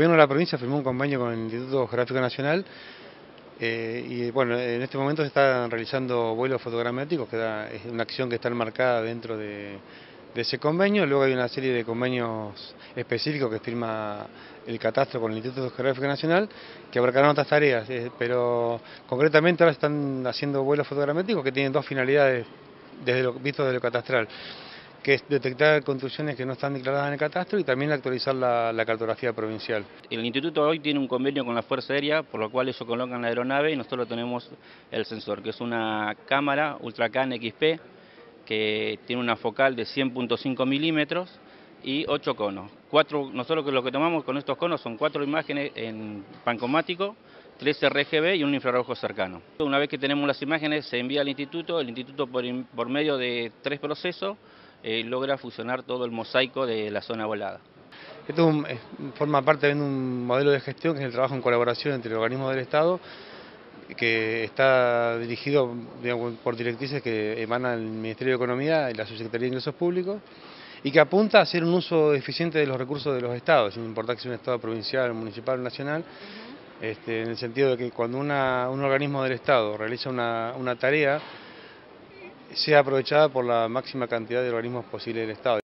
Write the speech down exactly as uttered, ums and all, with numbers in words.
gobierno de la provincia firmó un convenio con el Instituto Geográfico Nacional eh, y bueno, en este momento se están realizando vuelos fotogramétricos, que da, es una acción que está enmarcada dentro de, de ese convenio. Luego hay una serie de convenios específicos que firma el catastro con el Instituto Geográfico Nacional, que abarcarán otras tareas, eh, pero concretamente ahora están haciendo vuelos fotogramétricos que tienen dos finalidades desde lo visto desde lo catastral, que es detectar construcciones que no están declaradas en el catastro y también actualizar la, la cartografía provincial. El instituto hoy tiene un convenio con la Fuerza Aérea, por lo cual ellos colocan la aeronave y nosotros tenemos el sensor, que es una cámara Ultracan X P, que tiene una focal de cien punto cinco milímetros y ocho conos. Cuatro, nosotros lo que tomamos con estos conos son cuatro imágenes en pancomático, tres R G B y un infrarrojo cercano. Una vez que tenemos las imágenes se envía al instituto, el instituto por, por medio de tres procesos eh, logra fusionar todo el mosaico de la zona volada. Esto es un, es, forma parte de un modelo de gestión que es el trabajo en colaboración entre organismos del Estado, que está dirigido, digamos, por directrices que emanan del Ministerio de Economía y la Subsecretaría de Ingresos Públicos, y que apunta a hacer un uso eficiente de los recursos de los estados, sin importar que sea un estado provincial, municipal o nacional, este, en el sentido de que cuando una, un organismo del Estado realiza una, una tarea, sea aprovechada por la máxima cantidad de organismos posible del Estado.